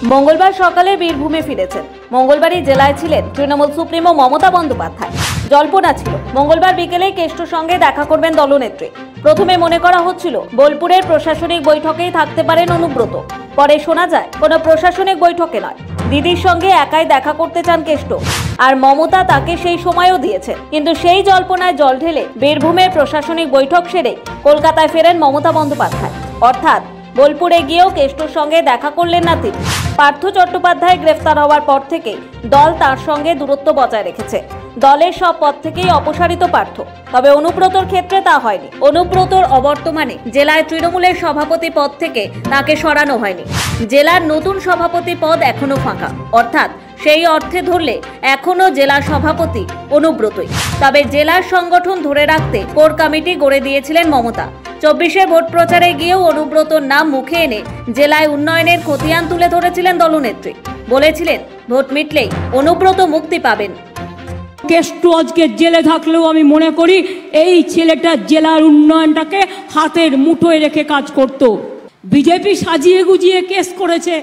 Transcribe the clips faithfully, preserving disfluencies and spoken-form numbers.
মঙ্গলবার সকালে বীরভূমে ফিরেছেন। মঙ্গলবারই জেলায় ছিলেন তৃণমূল সুপ্রিমো মমতা বন্দ্যোপাধ্যায়। জল্পনা ছিল মঙ্গলবার বিকেলেই কেষ্টর সঙ্গে দেখা করবেন দলনেত্রী। প্রথমে মনে করা হচ্ছিল বোলপুরের প্রশাসনিক বৈঠকেই থাকতে পারেন অনুব্রত। পরে শোনা যায় কোনো প্রশাসনিক বৈঠকে নয়, দিদির সঙ্গে একাই দেখা করতে চান কেষ্ট। আর মমতা তাকে সেই সময়ও দিয়েছেন। কিন্তু সেই জল্পনায় জল ঢেলে বীরভূমের প্রশাসনিক বৈঠক সেরে কলকাতায় ফেরেন মমতা বন্দ্যোপাধ্যায়। অর্থাৎ বোলপুরে গিয়েও কেষ্টর সঙ্গে দেখা করলেন না তিনি। পার্থ চট্টোপাধ্যায় গ্রেফতার হওয়ার পর থেকে দল তার সঙ্গে দূরত্ব বজায় রেখেছে। দলের সব পদ থেকেই অপসারিত পার্থ। তবে অনুব্রতর ক্ষেত্রে তা হয়নি। অনুব্রতর অবর্তমানে জেলায় তৃণমূলের সভাপতি পদ থেকে তাকে সরানো হয়নি। জেলার নতুন সভাপতি পদ এখনো ফাঁকা। অর্থাৎ সেই অর্থে ধরলে এখনো জেলা সভাপতি অনুব্রতই। তবে জেলার সংগঠন ধরে রাখতে কোর কমিটি গড়ে দিয়েছিলেন মমতা। চব্বিশে ভোট প্রচারে গিয়েও অনুব্রতর নাম মুখে এনে জেলায় উন্নয়নের খতিয়ান তুলে ধরেছিলেন দলনেত্রী। বলেছিলেন ভোট মিটলেই অনুব্রত মুক্তি পাবেন। কেষ্ট আজকে জেলে থাকলেও আমি মনে করি এই ছেলেটা জেলার উন্নয়নটাকে হাতের মুঠোয় রেখে কাজ করত। বিজেপি সাজিয়ে গুজিয়ে কেস করেছে,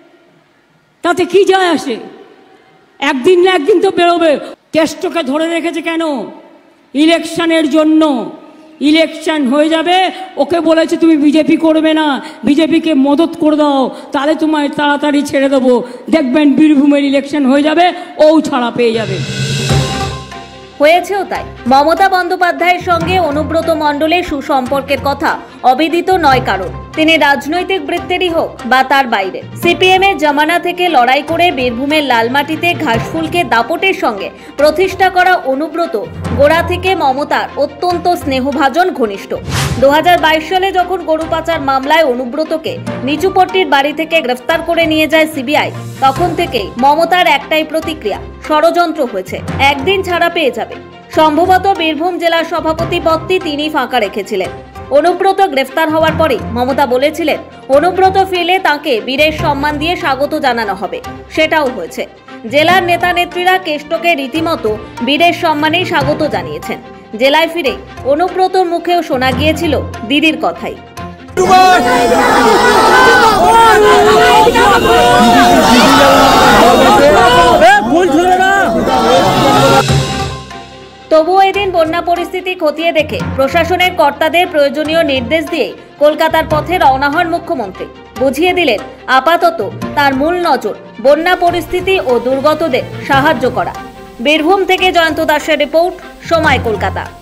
তাতে কি যায় আসে? একদিন না একদিন তো বেরোবে। কেষ্টকে ধরে রেখেছে কেন? ইলেকশনের জন্য। ইলেকশন হয়ে যাবে, ওকে বলেছে তুমি বিজেপি করবে না, বিজেপিকে মদত করে দাও, তাহলে তোমায় তাড়াতাড়ি ছেড়ে দেবো। দেখবেন বীরভূমের ইলেকশন হয়ে যাবে, ও ছাড়া পেয়ে যাবে। হয়েছেও তাই। মমতা বন্দ্যোপাধ্যায়ের সঙ্গে অনুব্রত মণ্ডলের সুসম্পর্কের কথা অবিদিত নয় কারণ। তিনি রাজনৈতিক বৃত্তেরই হোক বা তার বাইরে, সিপিএম এর জামানা থেকে লড়াই করে বীরভূমের লালমাটিতে ঘাসফুলকে দাপটের সঙ্গে প্রতিষ্ঠা করা অনুব্রত গোড়া থেকে মমতার অত্যন্ত স্নেহভাজন ঘনিষ্ঠ। দু হাজার বাইশ সালে যখন গরু পাচার মামলায় অনুব্রতকে নিচুপট্টির বাড়ি থেকে গ্রেফতার করে নিয়ে যায় সিবিআই, তখন থেকেই মমতার একটাই প্রতিক্রিয়া, ষড়যন্ত্র হয়েছে, একদিন ছাড়া পেয়ে যাবে। সম্ভবত বীরভূম জেলার সভাপতি পদটি তিনি ফাঁকা রেখেছিলেন। অনুব্রত গ্রেফতার হওয়ার পরে মমতা বলেছিলেন অনুব্রত ফিরলে তাকে বীরের সম্মান দিয়ে স্বাগত জানানো হবে। সেটাও হয়েছে। জেলার নেতা নেত্রীরা কেষ্টকে রীতিমতো বীরের সম্মানেই স্বাগত জানিয়েছেন। জেলায় ফিরে অনুব্রতর মুখেও শোনা গিয়েছিল দিদির কথাই। তবুও এদিন বন্যা পরিস্থিতি খতিয়ে দেখে প্রশাসনের কর্তাদের প্রয়োজনীয় নির্দেশ দিয়ে কলকাতার পথে রওনা হন মুখ্যমন্ত্রী। বুঝিয়ে দিলেন আপাতত তার মূল নজর বন্যা পরিস্থিতি ও দুর্গতদের সাহায্য করা। বীরভূম থেকে জয়ন্ত দাসের রিপোর্ট, সময় কলকাতা।